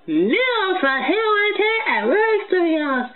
Live for heritage and works to yours.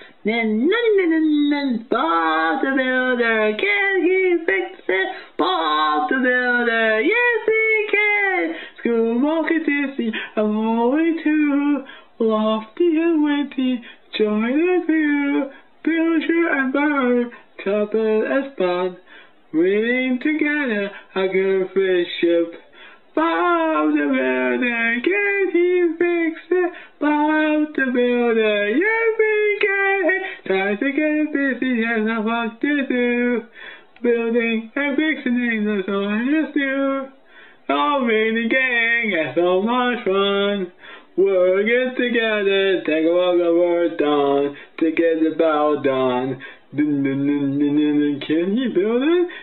Bob the Builder, can he fix it? Bob the Builder, yes he can. School market dizzy, I'm going to lofty and windy. Join the view, Builder and Bird, couple and spot. Winning together, a good fish ship. Bob the Builder, can he fix it? Bob the Builder, yes he can. Time to get busy and not what to do. Building and fixing, that's all I just do. All in the gang, and so much fun. Working together, take all the work done, to get the battle done. Can you build it?